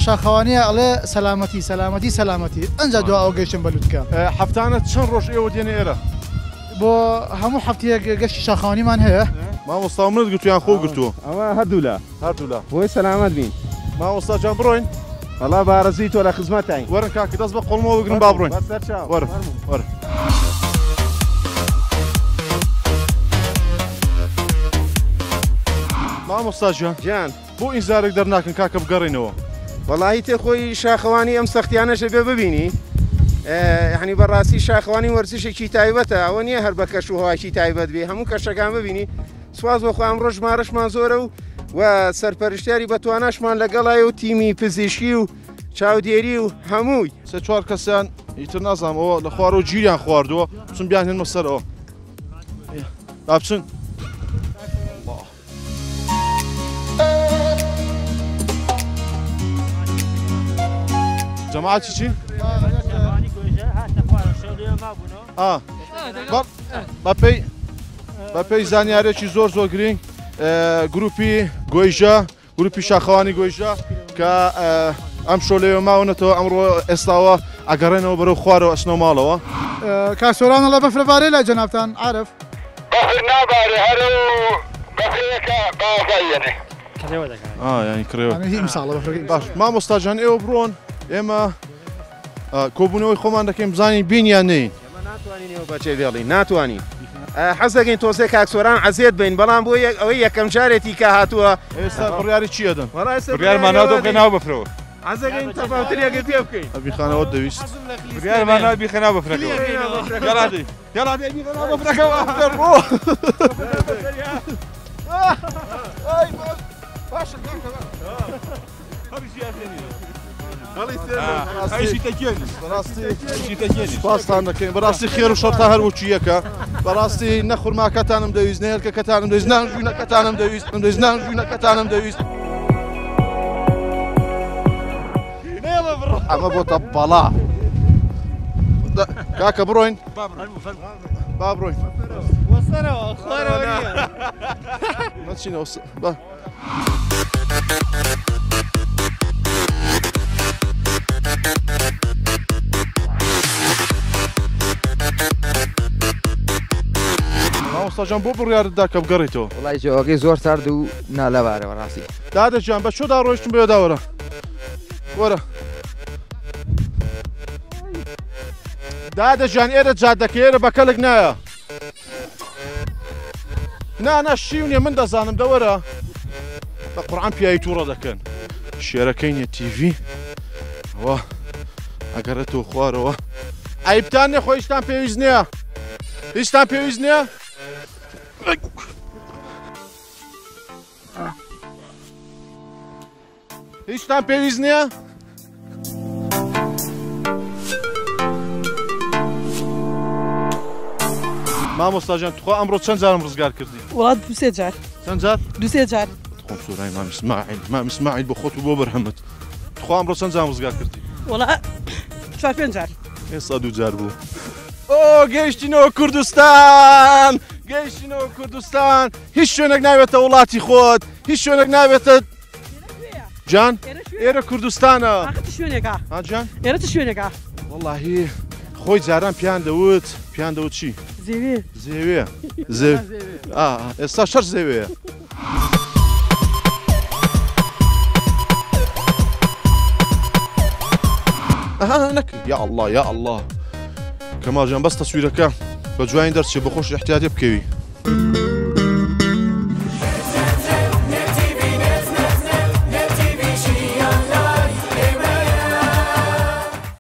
شاخەوانیە ئەڵێ سەلامەتی سەلامەتی سەلامەتی ئەنجا دو ئەو گەیشتن بەلووتکە هەفتانە چەند ڕۆژ ئێوە دێنە ئێرە بۆ هەموو هەفتەیە گەشتی شاخەوانیمان هەیە مامۆستا منت گرتویان خۆ گرتووە ئەوە هەردوولا بۆی سەلامەت بین مامۆستا جان بڕۆین وەڵا بارەزی تۆ لە خزمەتین وەرن کاکە دەست بە قۆڵمەوە بگرن با بڕۆین وەرن مامۆستا جان بۆ ئینزارێک دەرناکەن کاکە بگەڕێنەوە وەڵی تێ خۆی شاخەوانی ئەم سەختیانەشە بێ ببینی یعنی بەڕاستی شاخەوانی وەرزشێکی تایبەتە ئەوە نییە هەر بە کەش و هەواکی تایبەت بێ هەموو کەشەکان ببینی سواز بۆ خۆم ڕۆژمارەشمان زۆرە و سەرپەرشتیاری بەتواناشمان لەگەڵای و تیمی پزیشکی و چاودێری و هەمووی سێ چوار کەسیان ئیتر نازانەوە لە خوار و گیریان خواردووە چون بیان هێنمە سەرەوە بابچن جەماعەتی چی؟ بە پێی زانیارێکی زۆر گرنگ گروپی گۆیژە گروپی شاخەوانی گۆیژە کە ئەم شۆلەیە ماونەتەوە ئەمڕۆ ئێستاوە ئەگەڕێنەوە بەرەو خوارەوە ئەچنەوە ماڵەوە کاسۆرانە لە بەفرەبارەی لە جەنابتان عارف بەفر نابارێ هەرە بەفرەکە باڵێنێ ینی کرێوە هی مساڵە بەفرەکەی باش مامۆستاجان ئێوە بڕۆن ئێمە کۆبوونەوەی خۆمان دەکەین بزانین بینیان نین ناتوانینەوە بەچێ بێڵی ناتوانین حەزەکەین تۆزێ کاکسۆران عەزیێت بین بەڵام بۆ ئەوەی یەکەم جارێتی کە هاتووە ئێستا بڕیاری چی دەدەن بڕیارماناو ناو بەفرەوە حەزەکەین تەفاوتریەکە پێ بکەین ئەبیخانەوە دەویست بڕیارمان ناو بیخەناو بەفرەکەوە گەڵادی بیخەناو بەفرەکەوە بڕۆ باشە پاسان دەکەین بەڕاستی خێر و شەرتا هەروەکی یەکە بەڕاستی نەخورماکەتانم دەویست نهێلکەکەتانم دەویست نانژوینەکەتانم دەویست ئەمە بۆتە بەڵا کاکە بڕۆین با بڕۆین مەچینەوە مامۆستاجان بۆ بڕیارتدا کە بگەڕێیتەوە وڵای جۆگەی زۆر سارد و نالەبارەوە ڕاستی دادەجان بە چۆدا ڕۆیشتم بێ داوەرە وەرە دادەجان ئێرە جادەکە ئێرە بەکەلک نایە نانە شیونێ من دەزانم دەوەرە بە قورعان پیاوی تووڕە دەکەن شێرەکەینە تیڤی ئەوە ئەگەڕێتەوە خوارەوە ئایبتان نێ خۆی هیچتان پێویست نییە هیچتان پێویست نییە هیچتان پێویست نییە مامۆستاجان توخوا ئەمڕۆ چەند جارم ڕزگار کردی وڵات دوسێ جار چەند جار دوسێ جار خۆم سوورای مام ئیسماعیل بۆ خۆت و بۆ بەرهەمت توخوا ئەمڕۆ چەند جارم ڕزگار کردی وڵا چوار پێنج جار ئێستا دوو جار بوو ئۆ گەیشتینەوە کوردستان گەیشتینەوە کوردستان هیچ شوێنێک ناوێتە وڵاتی خۆت هیچ شوێنێک ناوێتە جان ئێرە کوردستانە شوێنێکە جان ئێرە چ شوێنێکە وەڵاهی خۆی جاران پیان دەوت چی زێوێ ئێستا شەش زێوەیە نەکرد یا الله کەماڵ جان بەس تەسویرەکە بە جوانی دەرچێ بە خۆش احتیاطی بکەوی